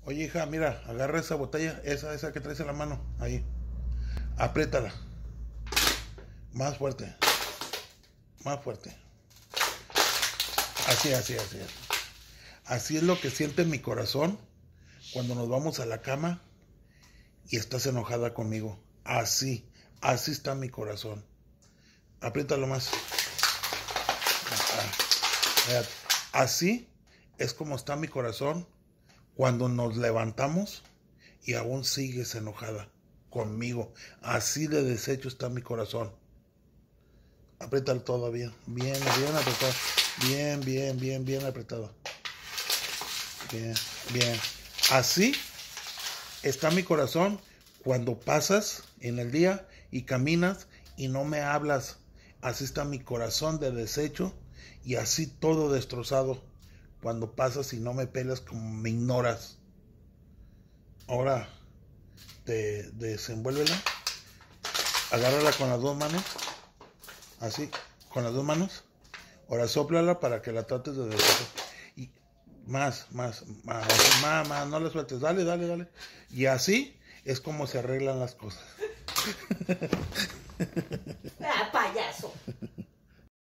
Oye, hija, mira, agarra esa botella, esa que traes en la mano, ahí. Apriétala. Más fuerte. Más fuerte. Así, así, así. Así es lo que siente mi corazón cuando nos vamos a la cama y estás enojada conmigo. Así, así está mi corazón. Apriétalo más. Así es como está mi corazón cuando nos levantamos y aún sigues enojada conmigo. Así de deshecho está mi corazón. Apriétalo todavía. Bien, bien apretado. Bien, bien, bien, bien apretado. Bien, bien. Así está mi corazón cuando pasas en el día y caminas y no me hablas. Así está mi corazón de deshecho y así todo destrozado cuando pasas y no me pelas como me ignoras. Ahora, desenvuélvela. Agárrala con las dos manos. Así, con las dos manos. Ahora sóplala para que la trates de deshacer. Y más, no la sueltes. Dale, dale, dale. Y así es como se arreglan las cosas. Ah, payaso.